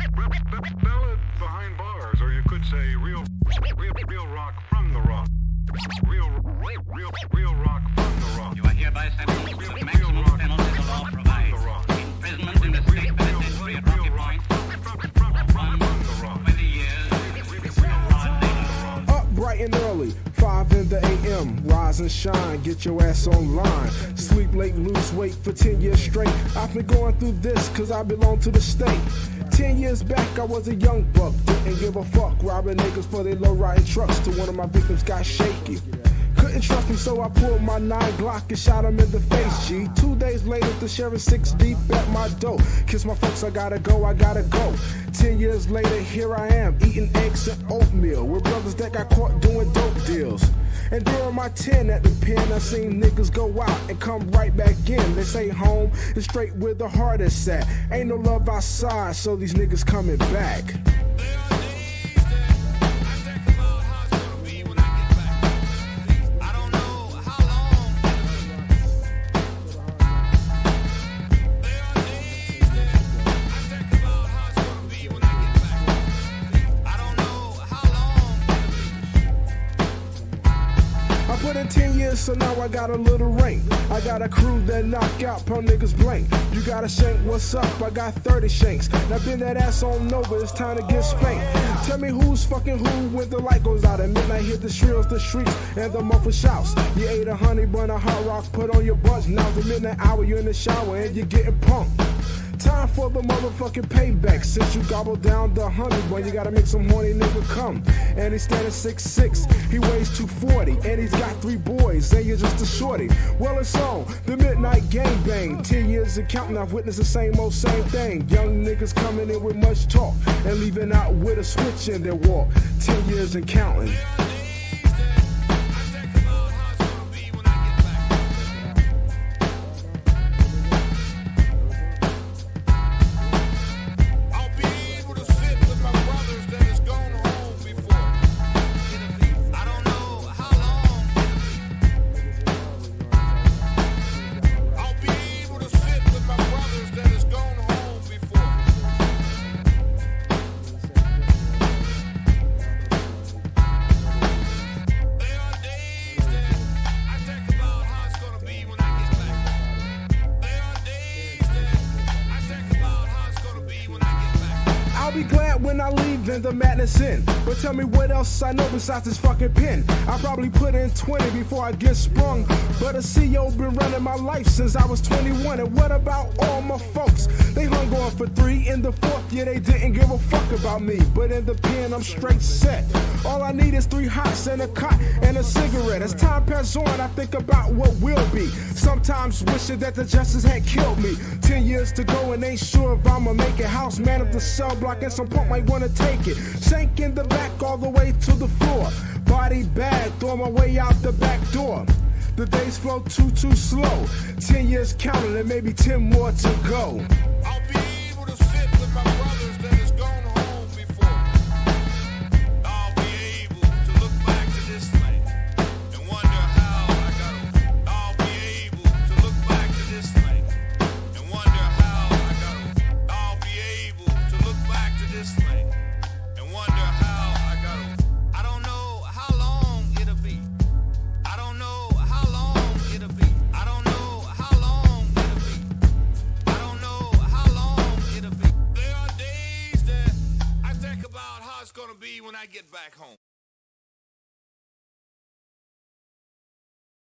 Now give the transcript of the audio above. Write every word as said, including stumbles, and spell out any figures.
Ballad behind bars, or you could say real, real, real rock from the rock. Real, real, real, real rock from the rock. You are hereby sentenced to the maximum penalty the law provides. Imprisonment in the state penitentiary at Rocky Point for one to twenty years. Up bright and early, five in the A M, rise and shine, get your ass online. Sleep late, lose weight for ten years straight. I've been going through this cause I belong to the state. Ten years back I was a young buck, didn't give a fuck, robbing niggas for their low riding trucks till one of my victims got shaky. Couldn't trust him, so I pulled my nine Glock and shot him in the face, G. Two days later, the sheriff six deep at my door. Kiss my folks, I gotta go, I gotta go. Ten years later, here I am, eating eggs and oatmeal with brothers that got caught doing dope deals. And during my ten at the pen, I seen niggas go out and come right back in. They say home is straight where the heart is at. Ain't no love outside, so these niggas coming back. I put in ten years, so now I got a little rank. I got a crew that knock out punk niggas blank. You got a shank, what's up? I got thirty shanks. Now bend that ass on over, it's time to get spanked. Tell me who's fucking who when the light goes out. At midnight hit the shrills, the shrieks, and the muffled shouts. You ate a honey bun, a hot rock, put on your bunch. Now the midnight hour, you're in the shower and you're getting punked. Time for the motherfucking payback. Since you gobbled down the honey bun, you gotta make some horny nigga come. And he's standing six six, he weighs two forty, and he's got three boys, and you're just a shorty. Well, it's on the midnight gangbang. Ten years of counting, I've witnessed the same old same thing. Young niggas coming in with much talk and leaving out with a switch in their walk. Ten years and counting. I'll be glad when I leave and the madness in. But tell me what else I know besides this fucking pen. I probably put in twenty before I get sprung. But a C O been running my life since I was twenty-one. And what about all my folks? They hung on for three. In the fourth year they didn't give a fuck about me. But in the pen I'm straight set. All I need is three hots and a cot and a cigarette. As time passes on I think about what will be. Sometimes wishing that the justice had killed me. Ten years to go and ain't sure if I'ma make it. House man of the cell block and some punk might wanna take it. Sank in the back all the way to the floor. Body bag, throw my way out the back door. The days flow too, too slow. Ten years counting and maybe ten more to go. I'll be able to sit with my brothers that has gone home before. I'll be able to look back to this night and wonder how I got over. I'll be able to look back to this night and wonder how I got over. I'll be able to look back to this night and wonder how I got over. I don't know how long it'll be. I don't know how long it'll be. I don't know how long it'll be. I don't know how long it'll be. There are days that I think about how it's gonna be when I get back home.